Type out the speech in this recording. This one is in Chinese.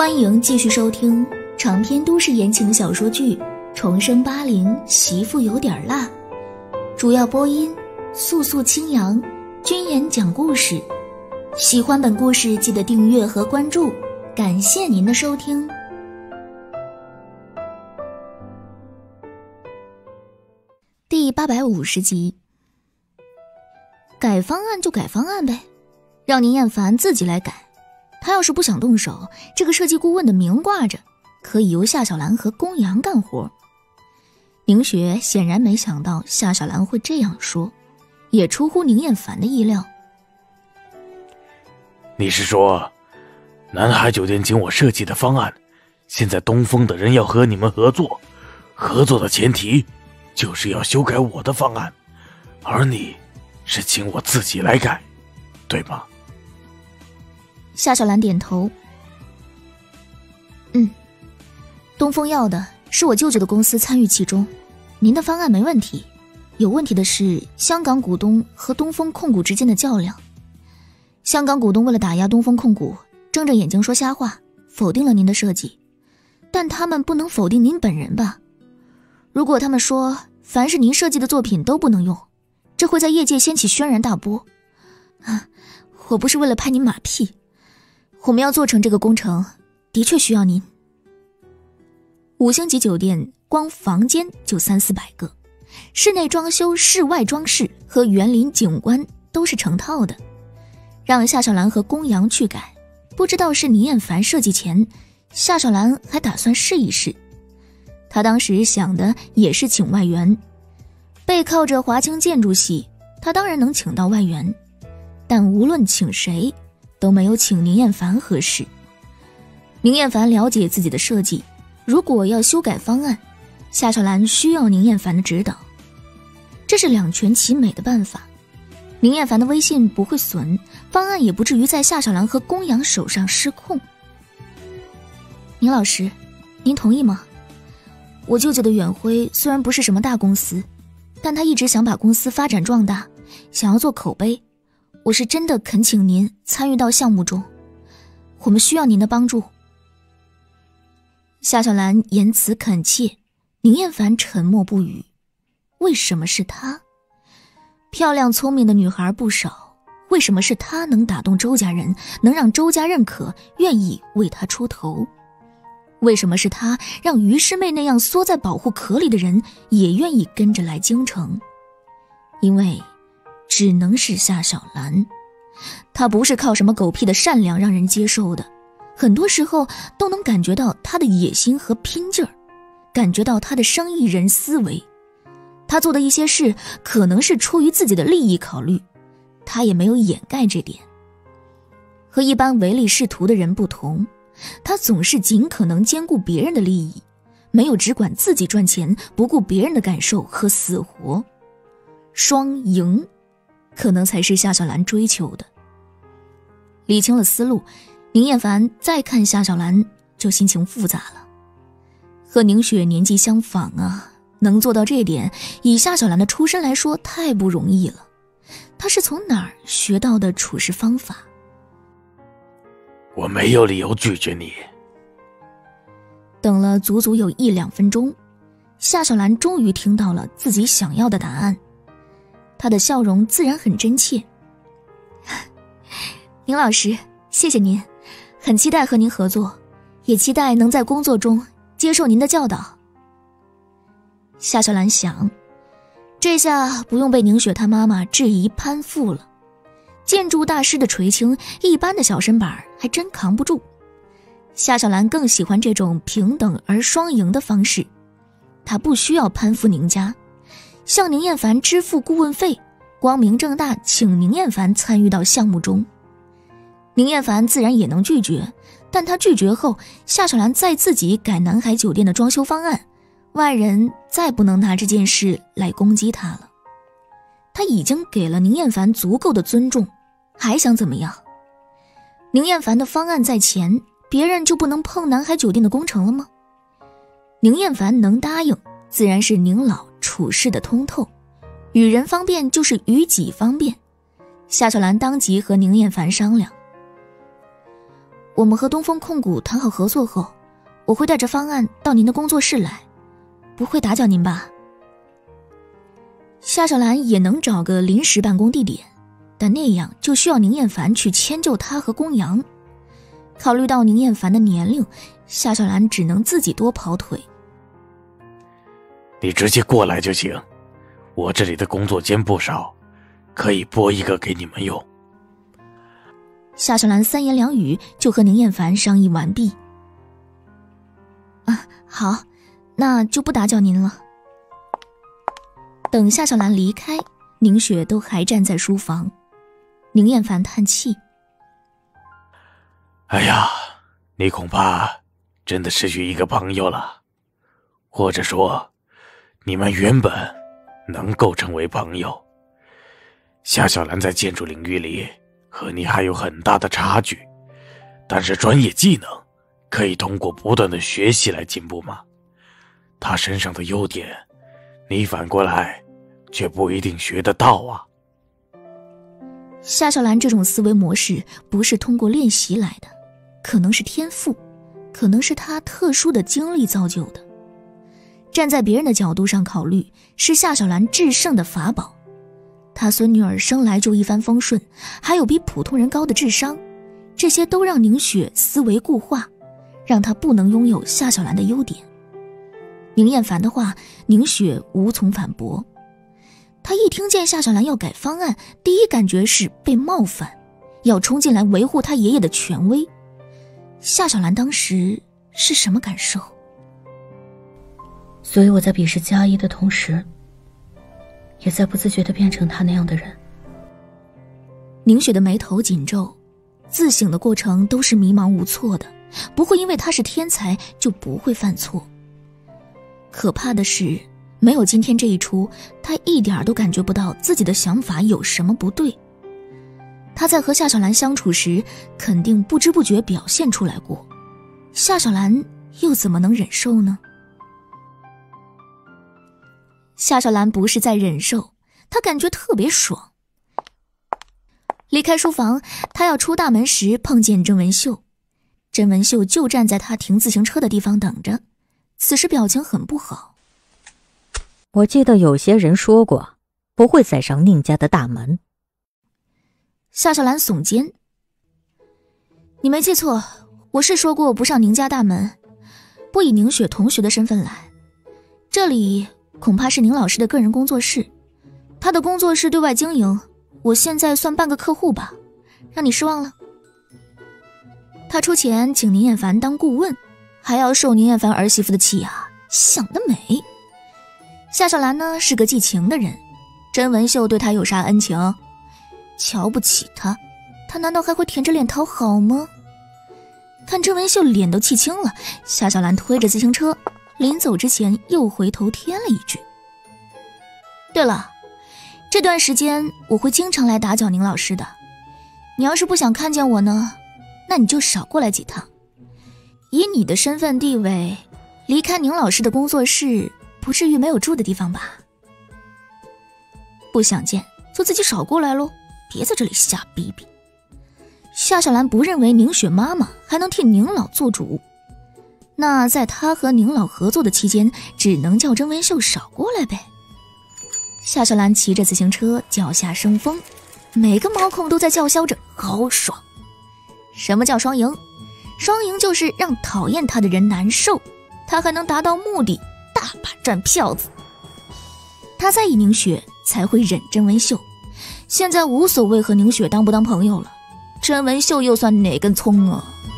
欢迎继续收听长篇都市言情小说剧《重生80媳妇有点辣》，主要播音素素清扬，君言讲故事。喜欢本故事记得订阅和关注，感谢您的收听。第850集。改方案就改方案呗，让宁艳凡自己来改。他要是不想动手，这个设计顾问的名挂着，可以由夏小兰和宫阳干活。宁雪显然没想到夏小兰会这样说，也出乎宁艳凡的意料。 你是说南海酒店请我设计的方案，现在东风的人要和你们合作，合作的前提就是要修改我的方案，而你是请我自己来改，对吗？ 夏小兰点头。东风要的是我舅舅的公司参与其中，您的方案没问题，有问题的是香港股东和东风控股之间的较量。香港股东为了打压东风控股，睁着眼睛说瞎话，否定了您的设计，但他们不能否定您本人吧？如果他们说凡是您设计的作品都不能用，这会在业界掀起轩然大波。我不是为了拍您马屁，我们要做成这个工程，的确需要您。5星级酒店光房间就300-400个，室内装修、室外装饰和园林景观都是成套的。让夏小兰和宫阳去改，不知道是宁艳凡设计前，夏小兰还打算试一试。他当时想的也是请外援，背靠着华清建筑系，他当然能请到外援，但无论请谁都没有请宁艳凡合适。宁艳凡了解自己的设计，如果要修改方案，夏小兰需要宁艳凡的指导，这是两全其美的办法。宁艳凡的威信不会损，方案也不至于在夏小兰和宫阳手上失控。宁老师，您同意吗？我舅舅的远辉虽然不是什么大公司，但他一直想把公司发展壮大，想要做口碑，我是真的恳请您参与到项目中，我们需要您的帮助。夏小兰言辞恳切，宁艳凡沉默不语。为什么是她？漂亮聪明的女孩不少，为什么是她能打动周家人，能让周家认可，愿意为她出头？为什么是她让于师妹那样缩在保护壳里的人也愿意跟着来京城？因为只能是夏小兰，她不是靠什么狗屁的善良让人接受的，很多时候都能感觉到她的野心和拼劲儿，感觉到她的生意人思维。她做的一些事可能是出于自己的利益考虑，她也没有掩盖这点。和一般唯利是图的人不同，她总是尽可能兼顾别人的利益，没有只管自己赚钱，不顾别人的感受和死活。双赢可能才是夏小兰追求的。理清了思路，宁艳凡再看夏小兰就心情复杂了。和宁雪年纪相仿啊，能做到这点，以夏小兰的出身来说太不容易了。她是从哪儿学到的处事方法？ 我没有理由拒绝你。 等了足足有1-2分钟，夏小兰终于听到了自己想要的答案。她的笑容自然很真切。宁老师，谢谢您，很期待和您合作，也期待能在工作中接受您的教导。夏小兰想，这下不用被宁雪她妈妈质疑攀附了。建筑大师的垂青，一般的小身板还真扛不住。夏小兰更喜欢这种平等而双赢的方式，她不需要攀附宁家，向宁艳凡支付顾问费，光明正大请宁艳凡参与到项目中。宁艳凡自然也能拒绝，但他拒绝后，夏小兰再自己改南海酒店的装修方案，外人再不能拿这件事来攻击他了。他已经给了宁艳凡足够的尊重，还想怎么样？宁艳凡的方案在前，别人就不能碰南海酒店的工程了吗？宁艳凡能答应，自然是宁老处事的通透，与人方便就是与己方便。夏小兰当即和宁艳凡商量， 我们和东风控股谈好合作后，我会带着方案到您的工作室来，不会打搅您吧？夏小兰也能找个临时办公地点，但那样就需要宁艳凡去迁就她和公羊。考虑到宁艳凡的年龄，夏小兰只能自己多跑腿。 你直接过来就行，我这里的工作间不少，可以拨一个给你们用。 夏小兰三言两语就和宁艳凡商议完毕。好，那就不打搅您了。等夏小兰离开，宁雪都还站在书房。宁艳凡叹气： 哎呀，你恐怕真的失去一个朋友了，或者说你们原本能够成为朋友。夏小兰在建筑领域里和你还有很大的差距，但是专业技能可以通过不断的学习来进步吗？她身上的优点，你反过来却不一定学得到啊。 夏小兰这种思维模式不是通过练习来的，可能是天赋，可能是她特殊的经历造就的。站在别人的角度上考虑，是夏小兰制胜的法宝。她孙女儿生来就一帆风顺，还有比普通人高的智商，这些都让宁雪思维固化，让她不能拥有夏小兰的优点。宁艳凡的话，宁雪无从反驳。她一听见夏小兰要改方案，第一感觉是被冒犯，要冲进来维护她爷爷的权威。夏小兰当时是什么感受？ 所以我在鄙视加一的同时，也在不自觉地变成他那样的人。 宁雪的眉头紧皱，自省的过程都是迷茫无措的，不会因为他是天才就不会犯错。可怕的是，没有今天这一出，他一点都感觉不到自己的想法有什么不对。他在和夏小兰相处时，肯定不知不觉表现出来过，夏小兰又怎么能忍受呢？夏小兰不是在忍受，她感觉特别爽。离开书房，她要出大门时碰见甄文秀，甄文秀就站在她停自行车的地方等着，此时表情很不好。 我记得有些人说过，不会再上宁家的大门。 夏小兰耸肩：你没记错，我是说过不上宁家大门，不以宁雪同学的身份来。这里恐怕是宁老师的个人工作室，他的工作室对外经营，我现在算半个客户吧，让你失望了。他出钱请宁艳凡当顾问，还要受宁艳凡儿媳妇的气啊，想得美。夏小兰呢是个寄情的人，甄文秀对他有啥恩情？瞧不起他，他难道还会舔着脸讨好吗？看甄文秀脸都气青了，夏小兰推着自行车，临走之前又回头添了一句：对了，这段时间我会经常来打搅宁老师的，你要是不想看见我呢，那你就少过来几趟。以你的身份地位，离开宁老师的工作室不至于没有住的地方吧？不想见就自己少过来咯，别在这里瞎逼逼。夏小兰不认为宁雪妈妈还能替宁老做主，那在她和宁老合作的期间，只能叫甄文秀少过来呗。夏小兰骑着自行车，脚下生风，每个毛孔都在叫嚣着好爽。什么叫双赢？双赢就是让讨厌她的人难受，她还能达到目的，大把赚票子。她在意宁雪，才会忍甄文秀，现在无所谓和宁雪当不当朋友了，甄文秀又算哪根葱啊？